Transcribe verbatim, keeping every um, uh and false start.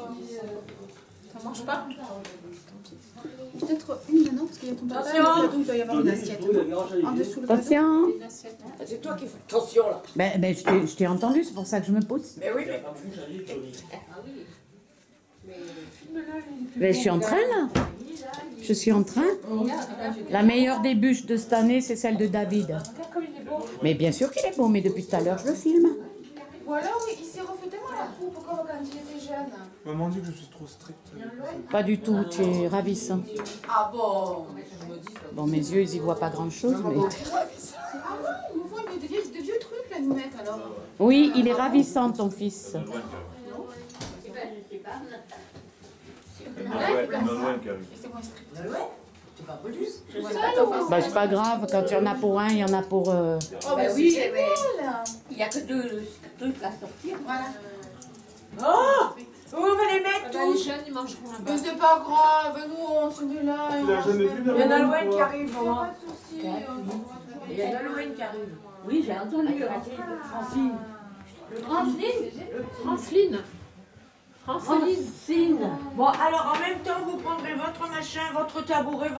Ça marche pas? Peut-être une maintenant, parce qu'il y a ton papa. Attention. Il doit y avoir une assiette. En dessous le Attention. C'est toi qui fais attention là. Ben, ben je t'ai- je t'ai entendu, c'est pour ça que je me pousse. Mais oui, mais. Ben, je suis en train là. Je suis en train. La meilleure des bûches de cette année, c'est celle de David. Comme il est beau. Mais bien sûr qu'il est beau, mais depuis tout à l'heure, je le filme. Ou alors, il s'est refait tellement la coupe comme quand il était jeune. Maman dit que je suis trop stricte. Pas du tout, tu es ravissant. Ah bon? Bon, mes yeux, ils y voient pas grand-chose, mais... Ah ouais, il nous faut de vieux, de vieux trucs là, nous mettre alors. Oui, il est ravissant, ton fils. C'est pas plus. Bah, c'est pas grave, quand il y en a pour un, il y en a pour... euh, Oh, bah oui, mais il n'y a que deux trucs à sortir. Voilà. Oh! Où on va les mettre Ah bah, les tous? jeunes, ils mangeront là-bas. Mais c'est pas grave, nous on se met là. Tu l'as jamais vu, Il y a Nolwenn qui arrive, Pas maman. de soucis. Il y a Nolwenn qui arrive. Oui, j'ai entendu. Francine. Franceline Franceline Franceline Francine. Bon, alors en même temps, vous prendrez votre machin, votre tabouret,